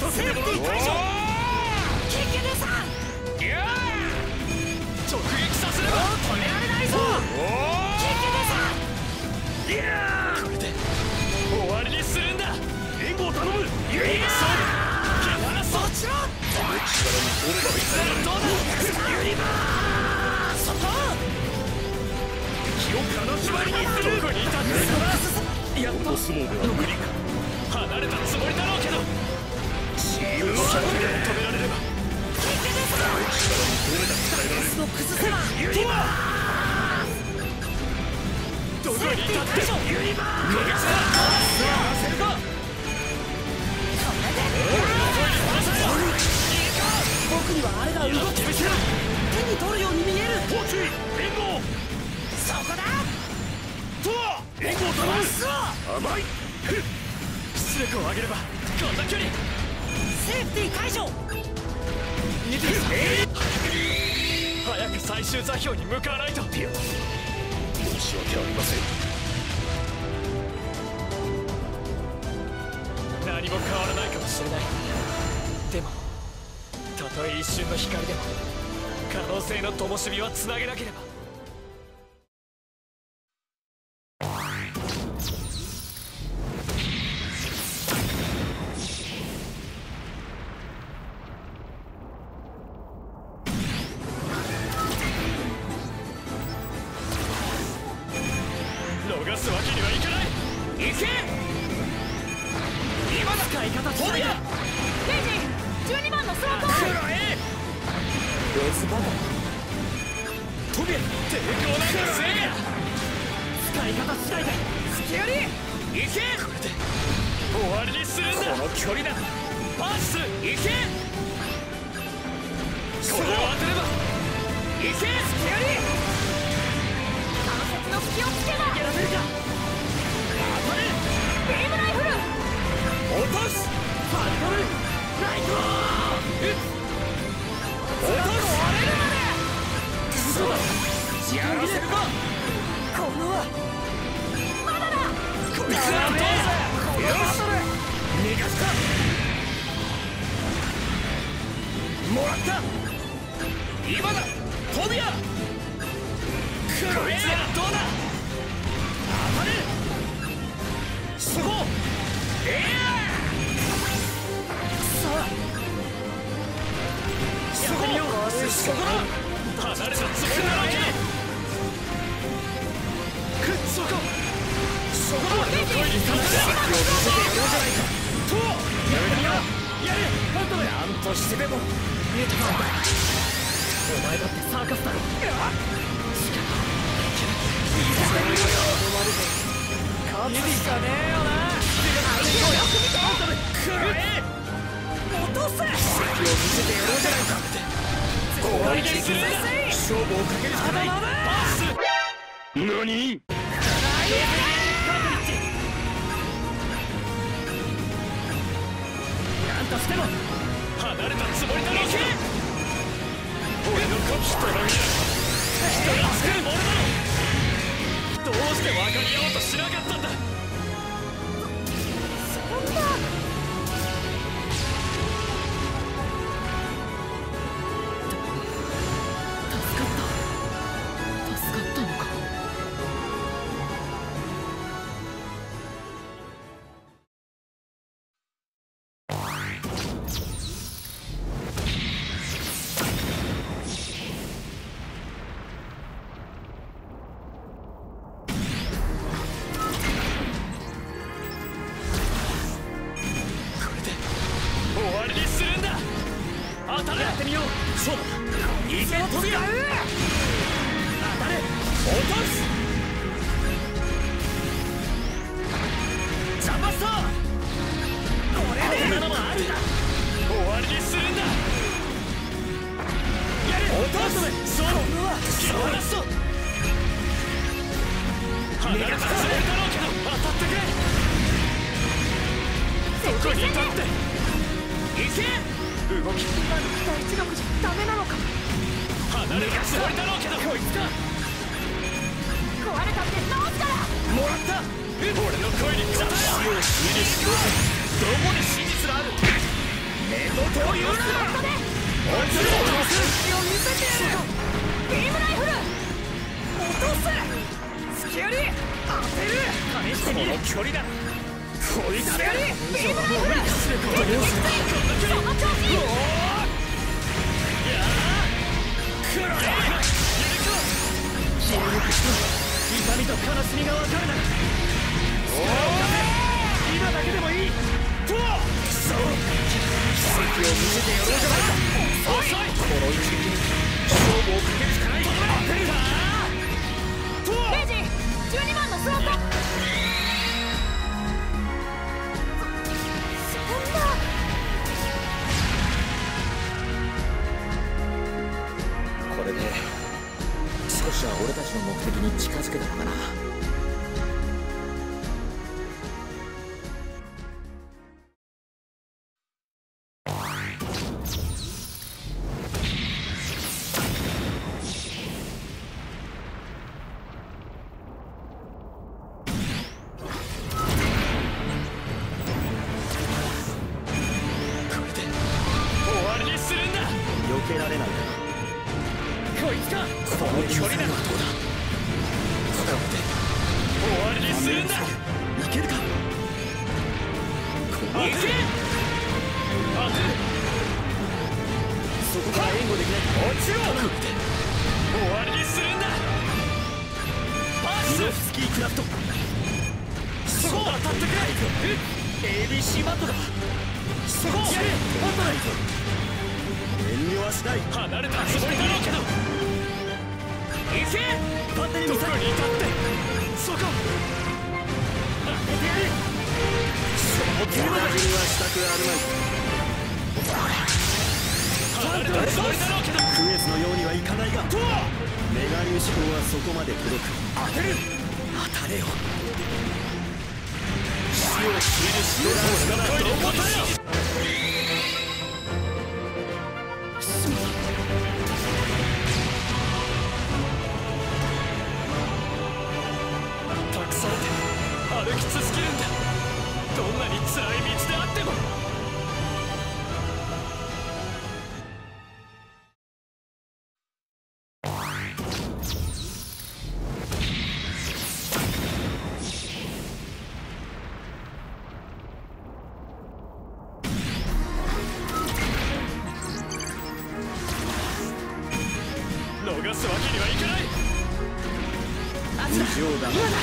させてもらう。 キケネさん、 いや直撃させれば止められないぞ。キケネさん、 いやこれで終わりにするんだ。援護を頼む。いやそっちのどうだ。ユニバーそこ気を金縛りにする。どこにいたんですか。やっと相撲では無理か。離れたつもりだろうけどチームの100で止められれば。 キケネさん、バランスを崩せばユニバーどこにいたってユニバーこいつらやらせるか。 僕にはあれが動き手に取るように見える。 ポーチ援護。 そこだ。 と援護を頼む。甘い出力を上げればこんな距離。 セーフティー解除。 見て早く最終座標に向かわないと。申し訳ありません。何も変わらないかもしれない。でもたとえ一瞬の光でも可能性の灯火はつなげなければ。逃すわけにはいかない。行け。今だ。使い方飛びや。 レイジ、12番のスロート。 黒えベースバトル飛び抵抗なんかせえや。 使い方次第で隙あり。 行け。これで終わりにするんだ。この距離だ。パス行け。これを当てれば行け。隙あり。 関節の隙をつけばやらせるか。当たれ。 ビームライフル。 落とす。 ファントルライト。 落とす。 割れるまで。 そうだ。やらせるか。 このまだだ。 こいつらどうぞ。よし逃がすか。もらった。今だ飛びや。こいつらどうだ。当たれ。そこ。そこそこだ。離れたつもりだろうけどそこそこだ。声にかけて先を見せてやろうじゃないか。とやれ本当だ。なんとしてでも見えてたんだ。お前だってサーカスだろ。勝つしかねえよな。 よく見て。 くらえ。 落とせ。 奇跡を見せてやろうじゃないか。終わりにするんだ。勝負をかけるしかない。パス。何。なんとしても離れたつもりだろうけ。俺のコキとの人が作るものだろ。どうして分かり合おうとしなかったんだ。 そんな。 そうだ。いけ飛びや。当たれ。落とす。邪魔した。これでこんなのもありだ。終わりにするんだ。やれ。落とす。そう。突き放すぞ。離れたつもりだろうけど当たってくれ。どこに立って行け。動き。 今の期待一力じゃダメなのか。 離れたつもりだろうけどこいつか。 壊れたって直すから。 もらった。俺の声に応えよ。どこに真実がある。 寝言を言うな。落ちろ。 隙を見せてやる。ビームライフル落とす。隙あり当てる。試してみる。 この距離だ。こいつ隙ありビームライフルその調子。 くらえ。 気をよくしろ。痛みと悲しみが分かるなら今だけでもいい。 とはそう奇跡を見せてやろうじゃないか。遅い。この一撃に勝負をかけるしかない。当てるとはレイジ12番のスロット。 これで少しは俺たちの目的に近づけたのかな。避けられないか。 こいつか。 この距離だ。どうだ。終わりにするんだ。いけるか。当てる。そこから援護できない。落ちろ。終わりにするんだ。パス。ミノフスキークラフト。そこ当たってくれ。ABC マットだ。そこ。マットだ。遠慮はしない。離れたつもりだろうけど。行け。バッテリーどこにいたって。そこ。当ててやる。その手の味にはしたくあるまい。離れたつもりだろうけど。クエスのようにはいかないが。メガ粒子砲はそこまで届く。当てる。当たれよ。死を知る死を知らない。どこだよ。歩き続けるんだ。どんなに辛い道であっても。逃すわけにはいかない。異常だ。今だ。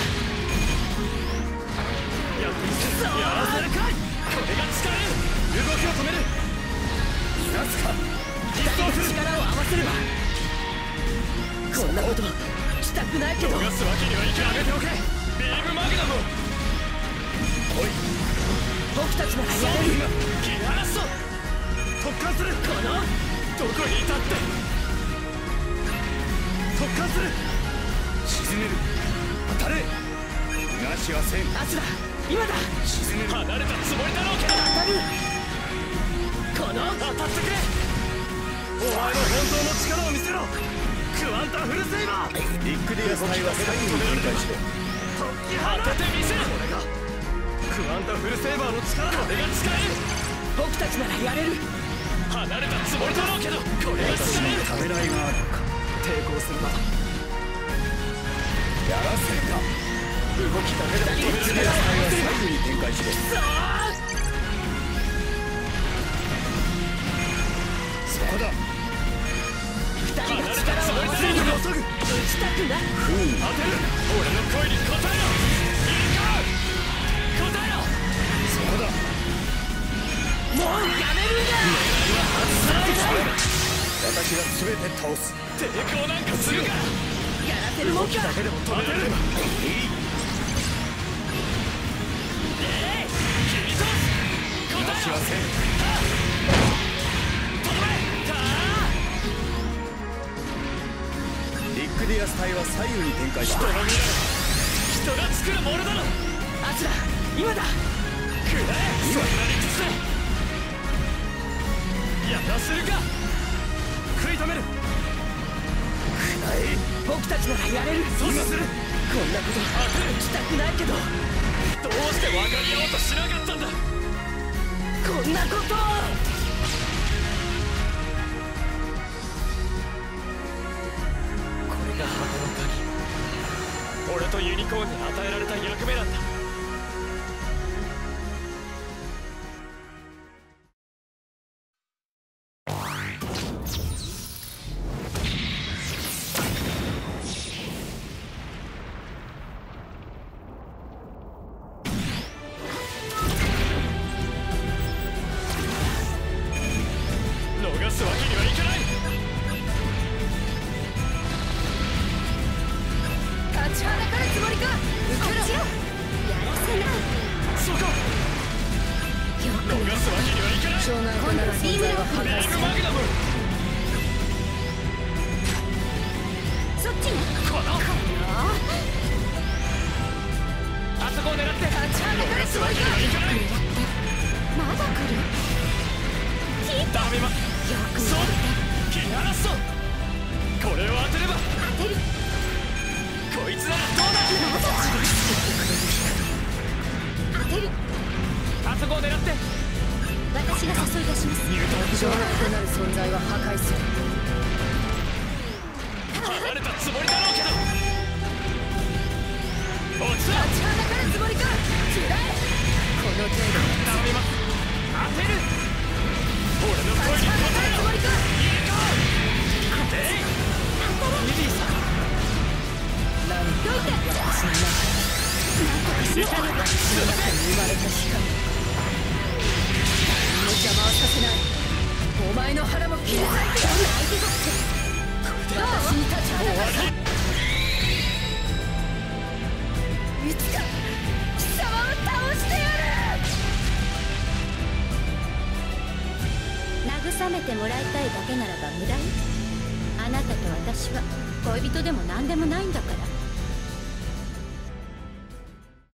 やらせるかい。これが力。動きを止める。いなすか。 2人で力を合わせれば。こんなことしたくないけど。 逃すわけにはいかない。やめておけ。ビームマグナムを。おい。 僕たちならやれる。 切り離すぞ。特貫する。このどこにいたって。特貫する。沈める。当たれ。逃がしはせん。 あつら今だ。 沈める。離れたつもりだろうけど。 当たる。この当たってくれ。お前の本当の力を見せろ。クワンタフルセイバー。ビッグディアス隊は左右に展開しろ。当ててみせる。これがクワンタフルセイバーの力だ。これが使える。 僕たちならやれる。 離れたつもりだろうけど。これが使える。ためらいがあるのか。抵抗するな。やらせるか。動きだけでも止める。ビッグディアス隊は左右に展開しろ。そこだ。 2人が力を合わせる。打ちたくない。 当てる。俺の声に応えろ。いいか。答えろ。そこだ。 もうやめるんだ。 私が全て倒す。抵抗なんかするか。 やらせるもんか。 だけでも止められればいい。切り通す。答えろ。せん。ビッグディアス隊は左右に展開した。人の未来、人が作るものだろ。 あつら今だ。 くらえ。そんな理屈でやらせるか。食い止める。くらえ。 僕たちならやれる。 そうする。 こんなことしたくないけど。 どうして分かり合おうとしなかったんだ。 こんなこととユニコーンに与えられた役目なんだ。逃すわけにはいかない。 立ちはだかるつもりか。受けろ。やらせない。 そうか。逃すわけにはいかない。 障害となる存在は破壊する。 ビームマグナム。 そっちね。 このあそこを狙って立ちはだかるつもりか。まだ来る。 ダメまそう切り離すとこれを当てれば当てる。 こいつならどうだ。 まだ当てる。 あそこを狙って私が誘い出します。 ニュートン障害となる存在は破壊する。 離れたつもりだろうけど落ちた。 立ちはだかるつもりか。嫌え。この程度ダメま当てる。俺の声に応えろ。 つもりか。 リリーさんどいて。私の中なんとかしなきゃ。中に生まれた光。誰にも邪魔はさせない。お前の腹も切り裂いてやる。相手だって私に立ちはだかる。いつか貴様を倒してやる。慰めてもらいたいだけならば無駄よ。あなたと私は恋人でも何でもないんだから。